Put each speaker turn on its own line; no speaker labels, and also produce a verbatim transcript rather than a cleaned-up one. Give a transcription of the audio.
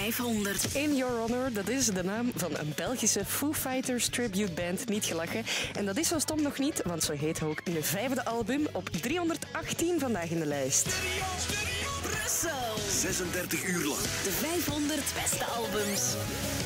vijfhonderd.
In Your Honor, dat is de naam van een Belgische Foo Fighters tribute band, niet gelachen. En dat is zo stom nog niet, want zo heet ook hun vijfde album op driehonderdachttien vandaag in de lijst.
Brussel.
zesendertig uur lang.
De vijfhonderd beste albums.